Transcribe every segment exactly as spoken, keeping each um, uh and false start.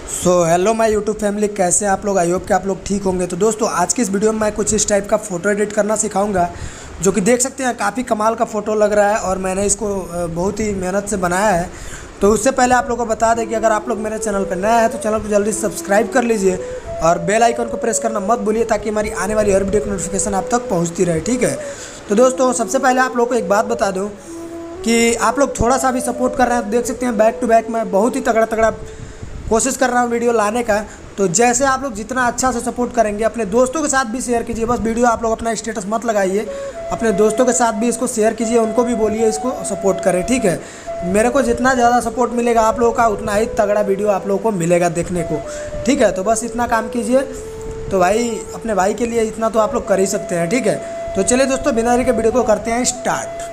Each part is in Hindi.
So hello my YouTube family, कैसे हैं आप लोग। आई होप कि आप लोग ठीक होंगे। तो दोस्तों, आज की इस वीडियो में मैं कुछ इस टाइप का फ़ोटो एडिट करना सिखाऊंगा, जो कि देख सकते हैं काफ़ी कमाल का फ़ोटो लग रहा है और मैंने इसको अ, बहुत ही मेहनत से बनाया है। तो उससे पहले आप लोगों को बता दें कि अगर आप लोग मेरे चैनल पर नया है तो चैनल को जल्दी सब्सक्राइब कर लीजिए और बेल आइकन को प्रेस करना मत भूलिए, ताकि हमारी आने वाली हर वीडियो की नोटिफिकेशन आप तक पहुँचती रहे। ठीक है। तो दोस्तों, सबसे पहले आप लोग को एक बात बता दूँ कि आप लोग थोड़ा सा भी सपोर्ट कर रहे हैं। तो देख सकते हैं बैक टू बैक मैं बहुत ही तगड़ा तगड़ा कोशिश कर रहा हूँ वीडियो लाने का। तो जैसे आप लोग जितना अच्छा से सपोर्ट करेंगे, अपने दोस्तों के साथ भी शेयर कीजिए। बस वीडियो आप लोग अपना स्टेटस मत लगाइए, अपने दोस्तों के साथ भी इसको शेयर कीजिए, उनको भी बोलिए इसको सपोर्ट करें। ठीक है। मेरे को जितना ज़्यादा सपोर्ट मिलेगा आप लोगों का, उतना ही तगड़ा वीडियो आप लोगों को मिलेगा देखने को। ठीक है। तो बस इतना काम कीजिए। तो भाई, अपने भाई के लिए इतना तो आप लोग कर ही सकते हैं। ठीक है। तो चलिए दोस्तों, बिना देरी के वीडियो को करते हैं स्टार्ट।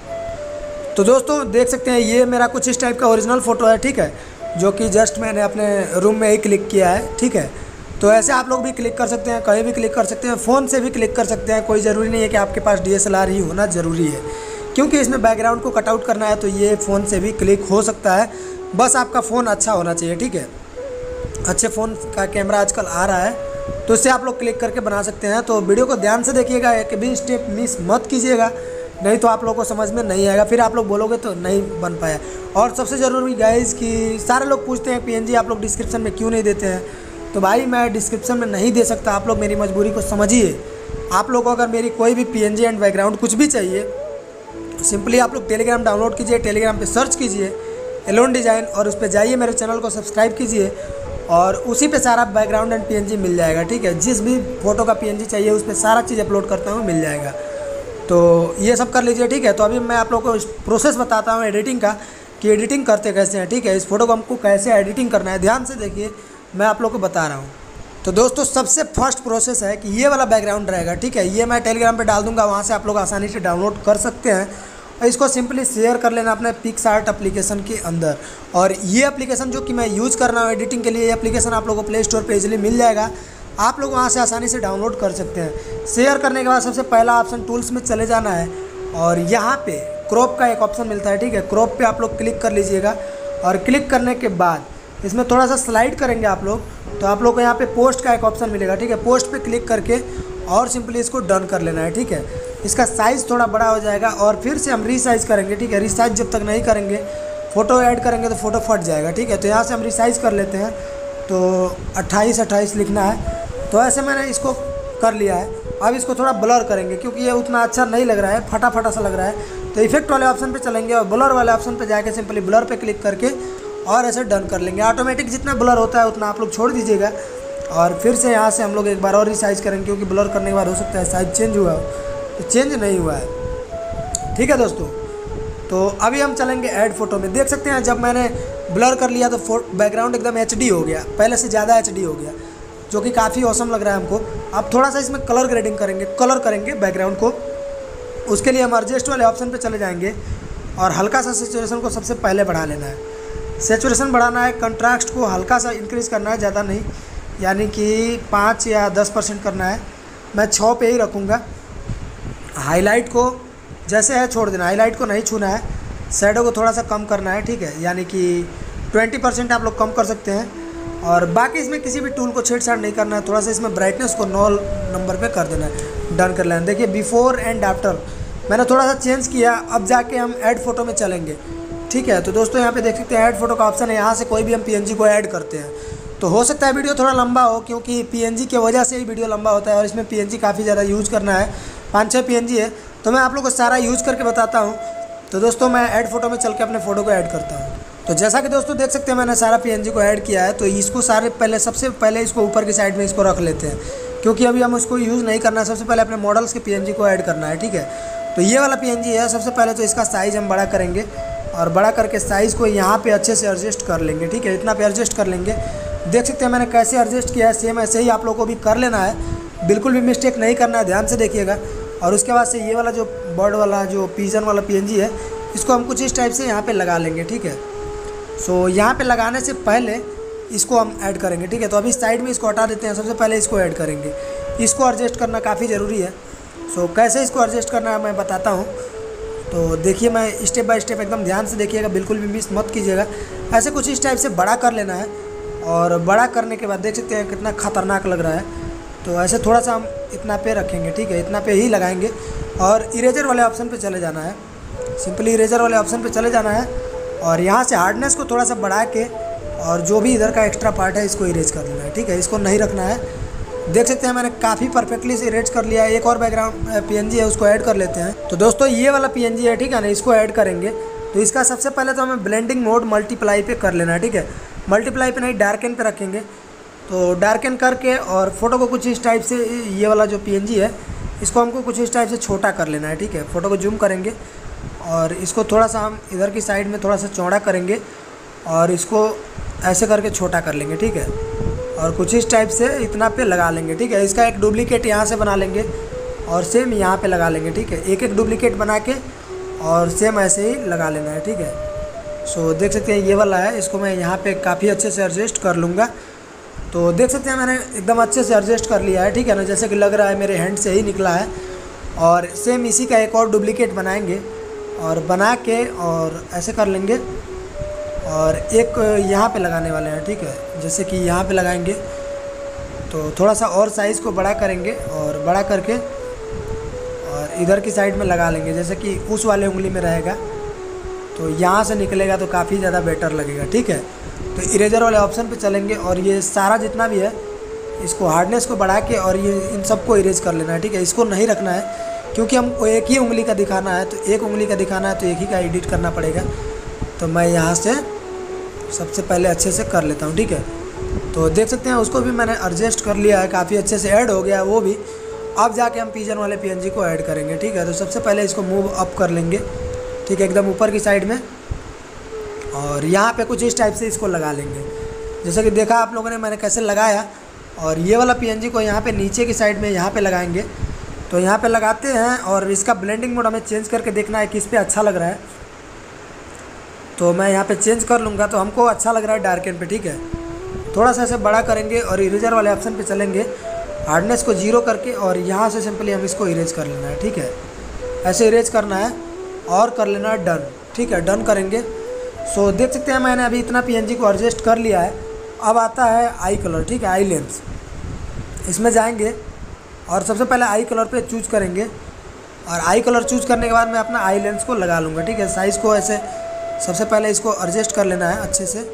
तो दोस्तों, देख सकते हैं ये मेरा कुछ इस टाइप का ओरिजिनल फ़ोटो है। ठीक है। जो कि जस्ट मैंने अपने रूम में ही क्लिक किया है। ठीक है। तो ऐसे आप लोग भी क्लिक कर सकते हैं, कहीं भी क्लिक कर सकते हैं, फ़ोन से भी क्लिक कर सकते हैं। कोई ज़रूरी नहीं है कि आपके पास डी एस एल आर ही होना ज़रूरी है, क्योंकि इसमें बैकग्राउंड को कटआउट करना है तो ये फ़ोन से भी क्लिक हो सकता है। बस आपका फ़ोन अच्छा होना चाहिए। ठीक है। अच्छे फ़ोन का कैमरा आजकल आ रहा है, तो इससे आप लोग क्लिक करके बना सकते हैं। तो वीडियो को ध्यान से देखिएगा, एक भी स्टेप मिस मत कीजिएगा, नहीं तो आप लोगों को समझ में नहीं आएगा, फिर आप लोग बोलोगे तो नहीं बन पाया। और सबसे ज़रूरी गाइस कि सारे लोग पूछते हैं पीएनजी आप लोग डिस्क्रिप्शन में क्यों नहीं देते हैं। तो भाई, मैं डिस्क्रिप्शन में नहीं दे सकता, आप लोग मेरी मजबूरी को समझिए। आप लोग को अगर मेरी कोई भी पीएनजी एंड बैकग्राउंड कुछ भी चाहिए, सिंपली आप लोग टेलीग्राम डाउनलोड कीजिए, टेलीग्राम पे सर्च कीजिए एलोन डिज़ाइन, और उस पर जाइए, मेरे चैनल को सब्सक्राइब कीजिए और उसी पे सारा बैकग्राउंड एंड पीएनजी मिल जाएगा। ठीक है। जिस भी फोटो का पीएनजी चाहिए उस पर सारा चीज़ अपलोड करता हूँ, मिल जाएगा। तो ये सब कर लीजिए। ठीक है। तो अभी मैं आप लोगों को प्रोसेस बताता हूँ एडिटिंग का, कि एडिटिंग करते कैसे हैं। ठीक है। इस फोटो को हमको कैसे एडिटिंग करना है, ध्यान से देखिए, मैं आप लोग को बता रहा हूँ। तो दोस्तों, सबसे फर्स्ट प्रोसेस है कि ये वाला बैकग्राउंड रहेगा। ठीक है। ये मैं टेलीग्राम पे डाल दूंगा, वहाँ से आप लोग आसानी से डाउनलोड कर सकते हैं और इसको सिंपली शेयर कर लेना अपने पिक्सआर्ट एप्लीकेशन के अंदर। और ये एप्लीकेशन जो कि मैं यूज़ कर रहा हूँ एडिटिंग के लिए, ये एप्लीकेशन आप लोगों को प्ले स्टोर पर इजीली मिल जाएगा, आप लोग वहाँ से आसानी से डाउनलोड कर सकते हैं। शेयर करने के बाद सबसे पहला ऑप्शन टूल्स में चले जाना है और यहाँ पे क्रॉप का एक ऑप्शन मिलता है। ठीक है। क्रॉप पे आप लोग क्लिक कर लीजिएगा और क्लिक करने के बाद इसमें थोड़ा सा स्लाइड करेंगे आप लोग, तो आप लोग को यहाँ पे पोस्ट का एक ऑप्शन मिलेगा। ठीक है। पोस्ट पे क्लिक करके और सिंपली इसको डन कर लेना है। ठीक है। इसका साइज़ थोड़ा बड़ा हो जाएगा और फिर से हम रीसाइज़ करेंगे। ठीक है। रीसाइज़ जब तक नहीं करेंगे, फ़ोटो ऐड करेंगे तो फ़ोटो फट जाएगा। ठीक है। तो यहाँ से हम रीसाइज़ कर लेते हैं, तो अट्ठाईस अट्ठाईस लिखना है। तो ऐसे मैंने इसको कर लिया है। अब इसको थोड़ा ब्लर करेंगे, क्योंकि ये उतना अच्छा नहीं लग रहा है, फटा फटा सा लग रहा है। तो इफेक्ट वाले ऑप्शन पे चलेंगे और ब्लर वाले ऑप्शन पे जाके सिंपली ब्लर पे क्लिक करके और ऐसे डन कर लेंगे। ऑटोमेटिक जितना ब्लर होता है उतना आप लोग छोड़ दीजिएगा और फिर से यहाँ से हम लोग एक बार और रिसाइज करेंगे, क्योंकि ब्लर करने के बाद हो सकता है साइज चेंज हुआ हो, तो चेंज नहीं हुआ है। ठीक है दोस्तों। तो अभी हम चलेंगे ऐड फोटो में। देख सकते हैं जब मैंने ब्लर कर लिया तो बैकग्राउंड एकदम एच डी हो गया, पहले से ज़्यादा एच डी हो गया, जो कि काफ़ी औसम लग रहा है हमको। अब थोड़ा सा इसमें कलर ग्रेडिंग करेंगे, कलर करेंगे बैकग्राउंड को। उसके लिए हम एडजस्ट वाले ऑप्शन पे चले जाएंगे और हल्का सा सैचुरेशन को सबसे पहले बढ़ा लेना है। सैचुरेशन बढ़ाना है, कंट्रास्ट को हल्का सा इंक्रीज़ करना है, ज़्यादा नहीं, यानी कि पाँच या दस परसेंट करना है। मैं छः पे ही रखूँगा। हाईलाइट को जैसे है छोड़ देना, हाईलाइट को नहीं छूना है। शैडो को थोड़ा सा कम करना है। ठीक है। यानी कि ट्वेंटी परसेंट आप लोग कम कर सकते हैं। और बाकी इसमें किसी भी टूल को छेड़छाड़ नहीं करना है। थोड़ा सा इसमें ब्राइटनेस को नौ नंबर पे कर देना है, डन कर लेना। देखिए बिफोर एंड आफ्टर मैंने थोड़ा सा चेंज किया। अब जाके हम ऐड फोटो में चलेंगे। ठीक है। तो दोस्तों, यहाँ पे देख सकते हैं ऐड फोटो का ऑप्शन है, यहाँ से कोई भी हम पीएनजी को ऐड करते हैं। तो हो सकता है वीडियो थोड़ा लंबा हो, क्योंकि पीएनजी की वजह से ही वीडियो लंबा होता है और इसमें पीएनजी काफ़ी ज़्यादा यूज़ करना है, पाँच छः पीएनजी है। तो मैं आप लोग को सारा यूज़ करके बताता हूँ। तो दोस्तों, मैं ऐड फोटो में चल के अपने फ़ोटो को ऐड करता हूँ। तो जैसा कि दोस्तों देख सकते हैं मैंने सारा पीएनजी को ऐड किया है। तो इसको सारे पहले सबसे पहले इसको ऊपर की साइड में इसको रख लेते हैं, क्योंकि अभी हम इसको यूज़ नहीं करना है। सबसे पहले अपने मॉडल्स के पीएनजी को ऐड करना है। ठीक है। तो ये वाला पीएनजी है। सबसे पहले तो इसका साइज़ हम बड़ा करेंगे और बड़ा करके साइज़ को यहाँ पे अच्छे से एडजस्ट कर लेंगे। ठीक है। इतना पे एडजस्ट कर लेंगे। देख सकते हैं मैंने कैसे एडजस्ट किया है, सेम ऐसे ही आप लोगों को भी कर लेना है। बिल्कुल भी मिस्टेक नहीं करना है, ध्यान से देखिएगा। और उसके बाद से ये वाला जो बर्ड वाला जो पिजन वाला पीएनजी है, इसको हम कुछ इस टाइप से यहाँ पे लगा लेंगे। ठीक है। सो so, यहाँ पे लगाने से पहले इसको हम ऐड करेंगे। ठीक है। तो अभी साइड में इसको हटा देते हैं, सबसे पहले इसको ऐड करेंगे। इसको एडजस्ट करना काफ़ी ज़रूरी है। सो so, कैसे इसको एडजस्ट करना है मैं बताता हूँ। तो देखिए, मैं स्टेप बाय स्टेप एकदम ध्यान से देखिएगा, बिल्कुल भी मिस मत कीजिएगा। ऐसे कुछ इस टाइप से बड़ा कर लेना है और बड़ा करने के बाद देख सकते हैं कितना ख़तरनाक लग रहा है। तो ऐसे थोड़ा सा हम इतना पे रखेंगे, ठीक है, इतना पे ही लगाएंगे और इरेजर वाले ऑप्शन पे चले जाना है। सिंपली इरेजर वाले ऑप्शन पे चले जाना है और यहाँ से हार्डनेस को थोड़ा सा बढ़ा के और जो भी इधर का एक्स्ट्रा पार्ट है इसको इरेज कर लेना है, ठीक है, इसको नहीं रखना है। देख सकते हैं मैंने काफ़ी परफेक्टली से इरेज कर लिया है। एक और बैकग्राउंड पीएनजी है उसको ऐड कर लेते हैं। तो दोस्तों ये वाला पीएनजी है, ठीक है ना, इसको ऐड करेंगे। तो इसका सबसे पहले तो हमें ब्लेंडिंग मोड मल्टीप्लाई पे कर लेना है, ठीक है, मल्टीप्लाई पे नहीं डार्कन पे रखेंगे। तो डार्कन करके और फोटो को कुछ इस टाइप से, ये वाला जो पीएनजी है इसको हमको कुछ इस टाइप से छोटा कर लेना है, ठीक है। फ़ोटो को जूम करेंगे और इसको थोड़ा सा हम इधर की साइड में थोड़ा सा चौड़ा करेंगे और इसको ऐसे करके छोटा कर लेंगे, ठीक है, और कुछ इस टाइप से इतना पे लगा लेंगे, ठीक है। इसका एक डुप्लीकेट यहाँ से बना लेंगे और सेम यहाँ पे लगा लेंगे, ठीक है, एक एक डुप्लीकेट बना के और सेम ऐसे ही लगा लेना है, ठीक है। सो देख सकते हैं ये वाला है, इसको मैं यहाँ पे काफ़ी अच्छे से एडजस्ट कर लूँगा। तो देख सकते हैं मैंने एकदम अच्छे से एडजस्ट कर लिया है, ठीक है ना, जैसे कि लग रहा है मेरे हैंड से ही निकला है। और सेम इसी का एक और डुप्लीकेट बनाएंगे और बना के और ऐसे कर लेंगे और एक यहाँ पे लगाने वाले हैं, ठीक है, जैसे कि यहाँ पे लगाएंगे। तो थोड़ा सा और साइज़ को बड़ा करेंगे और बड़ा करके और इधर की साइड में लगा लेंगे, जैसे कि उस वाले उंगली में रहेगा तो यहाँ से निकलेगा तो काफ़ी ज़्यादा बेटर लगेगा, ठीक है। तो इरेजर वाले ऑप्शन पे चलेंगे और ये सारा जितना भी है इसको हार्डनेस को बढ़ा के और ये इन सबको इरेज कर लेना है, ठीक है। इसको नहीं रखना है क्योंकि हमको एक ही उंगली का दिखाना है, तो एक उंगली का दिखाना है तो एक ही का एडिट करना पड़ेगा। तो मैं यहाँ से सबसे पहले अच्छे से कर लेता हूँ, ठीक है। तो देख सकते हैं उसको भी मैंने एडजस्ट कर लिया है, काफ़ी अच्छे से ऐड हो गया है वो भी। अब जाके हम पिजन वाले पीएनजी को ऐड करेंगे, ठीक है। तो सबसे पहले इसको मूव अप कर लेंगे, ठीक है, एकदम ऊपर की साइड में और यहाँ पे कुछ इस टाइप से इसको लगा लेंगे, जैसे कि देखा आप लोगों ने मैंने कैसे लगाया। और ये वाला पीएनजी को यहाँ पे नीचे की साइड में यहाँ पे लगाएंगे। तो यहाँ पे लगाते हैं और इसका ब्लेंडिंग मोड हमें चेंज करके देखना है किस पे अच्छा लग रहा है। तो मैं यहाँ पे चेंज कर लूँगा, तो हमको अच्छा लग रहा है डार्कन पे, ठीक है। थोड़ा सा ऐसे बड़ा करेंगे और इरेजर वाले ऑप्शन पे चलेंगे, हार्डनेस को जीरो करके और यहाँ से सिंपली हम इसको इरेज कर लेना है, ठीक है, ऐसे इरेज करना है और कर लेना है डन, ठीक है, डन करेंगे। सो देख सकते हैं मैंने अभी इतना पीएनजी को एडजस्ट कर लिया है। अब आता है आई कलर, ठीक है, आई लेंस। इसमें जाएंगे और सबसे पहले आई कलर पे चूज करेंगे और आई कलर चूज करने के बाद मैं अपना आई लेंस को लगा लूँगा, ठीक है। साइज़ को ऐसे सबसे पहले इसको एडजस्ट कर लेना है अच्छे से,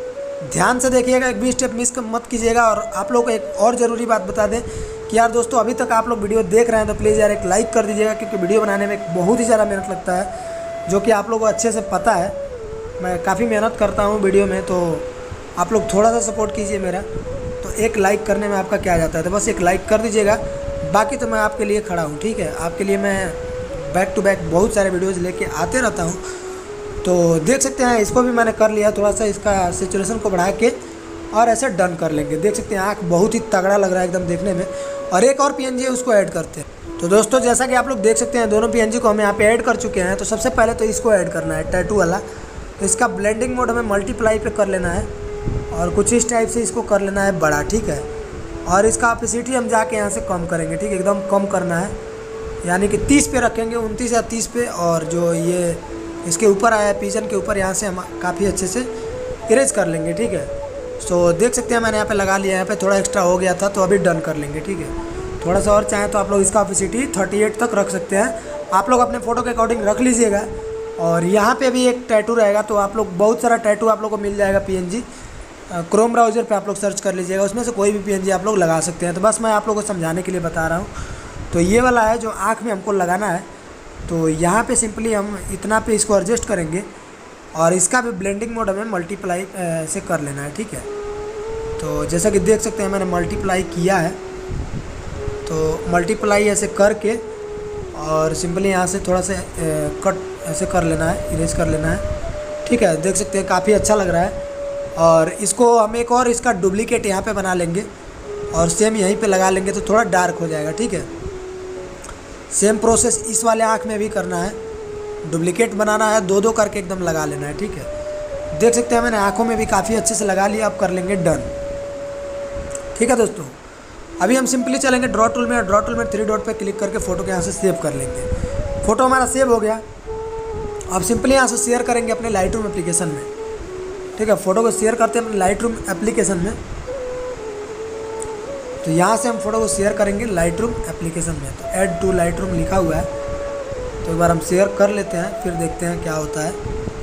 ध्यान से देखिएगा, एक भी स्टेप मिस मत कीजिएगा। और आप लोग को एक और ज़रूरी बात बता दें कि यार दोस्तों अभी तक आप लोग वीडियो देख रहे हैं तो प्लीज़ यार एक लाइक कर दीजिएगा, क्योंकि वीडियो बनाने में बहुत ही ज़्यादा मेहनत लगता है, जो कि आप लोगों को अच्छे से पता है। मैं काफ़ी मेहनत करता हूँ वीडियो में, तो आप लोग थोड़ा सा सपोर्ट कीजिए मेरा। तो एक लाइक करने में आपका क्या जाता है, तो बस एक लाइक कर दीजिएगा, बाकी तो मैं आपके लिए खड़ा हूँ, ठीक है। आपके लिए मैं बैक टू बैक बहुत सारे वीडियोज़ लेके आते रहता हूँ। तो देख सकते हैं इसको भी मैंने कर लिया, थोड़ा सा इसका सैचुरेशन को बढ़ा के और ऐसे डन कर लेंगे। देख सकते हैं आँख बहुत ही तगड़ा लग रहा है एकदम देखने में। और एक और पीएनजी है उसको ऐड करते हैं। तो दोस्तों जैसा कि आप लोग देख सकते हैं दोनों पीएनजी को हम यहाँ पे ऐड कर चुके हैं। तो सबसे पहले तो इसको ऐड करना है, टैटू वाला। तो इसका ब्लेंडिंग मोड हमें मल्टीप्लाई पे कर लेना है और कुछ इस टाइप से इसको कर लेना है बड़ा, ठीक है। और इसका ऑपेसिटी हम जाके यहाँ से कम करेंगे, ठीक है, एकदम कम करना है, यानी कि तीस पे रखेंगे, उनतीस या तीस पे। और जो ये इसके ऊपर आया है पिजन के ऊपर, यहाँ से हम काफ़ी अच्छे से इरेज कर लेंगे, ठीक है। सो देख सकते हैं मैंने यहाँ पे लगा लिया, यहाँ पे थोड़ा एक्स्ट्रा हो गया था तो अभी डन कर लेंगे, ठीक है। थोड़ा सा और चाहें तो आप लोग इसका ऑपेसिटी अड़तीस तक रख सकते हैं, आप लोग अपने फ़ोटो के अकॉर्डिंग रख लीजिएगा। और यहाँ पे भी एक टैटू रहेगा, तो आप लोग बहुत सारा टैटू आप लोग को मिल जाएगा पीएनजी, क्रोम ब्राउज़र पे आप लोग सर्च कर लीजिएगा, उसमें से कोई भी पीएनजी आप लोग लगा सकते हैं। तो बस मैं आप लोगों को समझाने के लिए बता रहा हूँ। तो ये वाला है जो आँख में हमको लगाना है, तो यहाँ पे सिंपली हम इतना पे इसको एडजस्ट करेंगे और इसका भी ब्लेंडिंग मोड हमें मल्टीप्लाई से कर लेना है, ठीक है। तो जैसा कि देख सकते हैं मैंने मल्टीप्लाई किया है, तो मल्टीप्लाई ऐसे करके और सिंपली यहाँ से थोड़ा सा कट ऐसे कर लेना है, इरेज कर लेना है, ठीक है। देख सकते हैं काफ़ी अच्छा लग रहा है। और इसको हम एक और इसका डुप्लीकेट यहाँ पे बना लेंगे और सेम यहीं पे लगा लेंगे, तो थोड़ा डार्क हो जाएगा, ठीक है। सेम प्रोसेस इस वाले आँख में भी करना है, डुप्लीकेट बनाना है, दो दो करके एकदम लगा लेना है, ठीक है। देख सकते हैं मैंने आँखों में भी काफ़ी अच्छे से लगा लिया। अब कर लेंगे डन, ठीक है दोस्तों। अभी हम सिंपली चलेंगे ड्रॉ टूल में, ड्रॉ टूल में थ्री डॉट पे क्लिक करके फ़ोटो के यहाँ से सेव कर लेंगे। फ़ोटो हमारा सेव हो गया। अब सिंपली यहाँ से शेयर करेंगे अपने लाइटरूम एप्लीकेशन में। ठीक है। फ़ोटो को शेयर करते हैं अपने लाइट रूम एप्लीकेशन में। तो यहाँ से हम फ़ोटो को शेयर करेंगे लाइट रूम एप्लीकेशन में। तो ऐड टू लाइट रूम लिखा हुआ है, तो एक बार हम शेयर कर लेते हैं, फिर देखते हैं क्या होता है।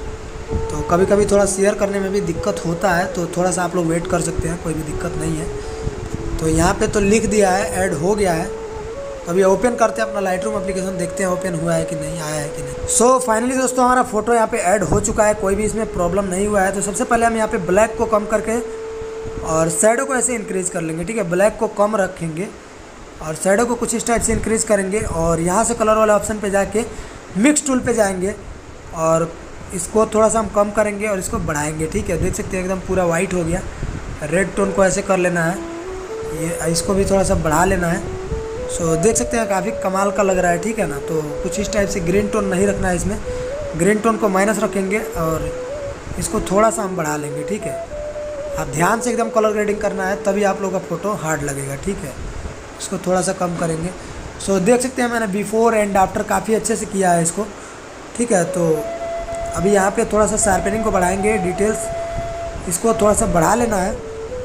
तो कभी कभी थोड़ा शेयर करने में भी दिक्कत होता है, तो थोड़ा सा आप लोग वेट कर सकते हैं, कोई भी दिक्कत नहीं है। तो यहाँ पे तो लिख दिया है, ऐड हो गया है। तो अभी ओपन करते हैं अपना लाइट रूम एप्लीकेशन, देखते हैं ओपन हुआ है कि नहीं, आया है कि नहीं। सो so, फाइनली दोस्तों हमारा फोटो यहाँ पे ऐड हो चुका है, कोई भी इसमें प्रॉब्लम नहीं हुआ है। तो सबसे पहले हम यहाँ पे ब्लैक को कम करके और शैडो को ऐसे इंक्रीज़ कर लेंगे, ठीक है। ब्लैक को कम रखेंगे और शैडो को कुछ इस टाइप से इंक्रीज़ करेंगे। और यहाँ से कलर वाले ऑप्शन पे जाके मिक्स टूल पे जाएंगे और इसको थोड़ा सा हम कम करेंगे और इसको बढ़ाएंगे, ठीक है। देख सकते हैं एकदम पूरा वाइट हो गया। रेड टोन को ऐसे कर लेना है, ये इसको भी थोड़ा सा बढ़ा लेना है। सो देख सकते हैं काफ़ी कमाल का लग रहा है, ठीक है ना। तो कुछ इस टाइप से ग्रीन टोन नहीं रखना है इसमें, ग्रीन टोन को माइनस रखेंगे और इसको थोड़ा सा हम बढ़ा लेंगे, ठीक है। आप ध्यान से एकदम कलर ग्रेडिंग करना है, तभी आप लोगों का फ़ोटो हार्ड लगेगा, ठीक है। इसको थोड़ा सा कम करेंगे। सो देख सकते हैं मैंने बिफोर एंड आफ्टर काफ़ी अच्छे से किया है इसको, ठीक है। तो अभी यहाँ पे थोड़ा सा शार्पनिंग को बढ़ाएंगे, डिटेल्स इसको थोड़ा सा बढ़ा लेना है।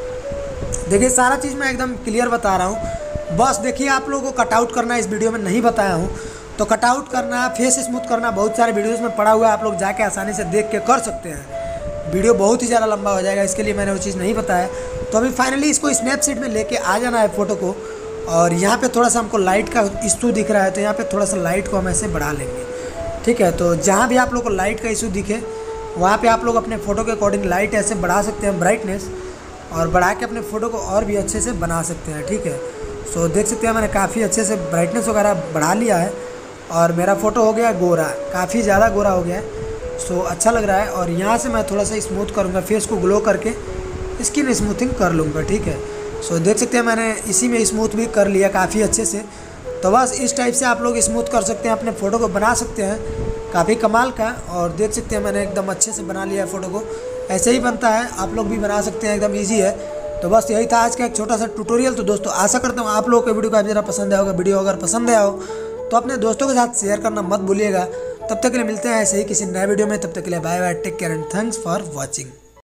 देखिए सारा चीज़ मैं एकदम क्लियर बता रहा हूँ, बस देखिए आप लोगों को कटआउट करना इस वीडियो में नहीं बताया हूँ। तो कटआउट करना, फेस स्मूथ करना बहुत सारे वीडियोज़ में पड़ा हुआ है, आप लोग जाके आसानी से देख के कर सकते हैं। वीडियो बहुत ही ज़्यादा लंबा हो जाएगा, इसके लिए मैंने वो चीज़ नहीं बताया। तो अभी फाइनली इसको स्नैपसीड में लेके आ जाना है फ़ोटो को। और यहाँ पे थोड़ा सा हमको लाइट का इशू दिख रहा है, तो यहाँ पे थोड़ा सा लाइट को हम ऐसे बढ़ा लेंगे, ठीक है। तो जहाँ भी आप लोग को लाइट का इशू दिखे वहाँ पे आप लोग अपने फ़ोटो के अकॉर्डिंग लाइट ऐसे बढ़ा सकते हैं, ब्राइटनेस, और बढ़ा के अपने फ़ोटो को और भी अच्छे से बना सकते हैं, ठीक है। सो देख सकते हैं मैंने काफ़ी अच्छे से ब्राइटनेस वगैरह बढ़ा लिया है और मेरा फ़ोटो हो गया गोरा, काफ़ी ज़्यादा गोरा हो गया है। सो अच्छा लग रहा है। और यहाँ से मैं थोड़ा सा स्मूथ करूँगा, फेस को ग्लो करके स्किन स्मूथिंग कर लूँगा, ठीक है। सो देख सकते हैं मैंने इसी में स्मूथ भी कर लिया काफ़ी अच्छे से। तो बस इस टाइप से आप लोग स्मूथ कर सकते हैं, अपने फ़ोटो को बना सकते हैं, काफ़ी कमाल का। और देख सकते हैं मैंने एकदम अच्छे से बना लिया है फ़ोटो को, ऐसे ही बनता है, आप लोग भी बना सकते हैं, एकदम ईजी है। तो बस यही था आज का एक छोटा सा ट्यूटोरियल। तो दोस्तों आशा करता हूँ आप लोगों को वीडियो काफ़ी ज़्यादा पसंद आया होगा। वीडियो अगर पसंद आया हो तो अपने दोस्तों के साथ शेयर करना मत भूलिएगा। तब तक के लिए मिलते हैं ऐसे ही किसी नए वीडियो में, तब तक के लिए bye bye, take care and thanks for watching.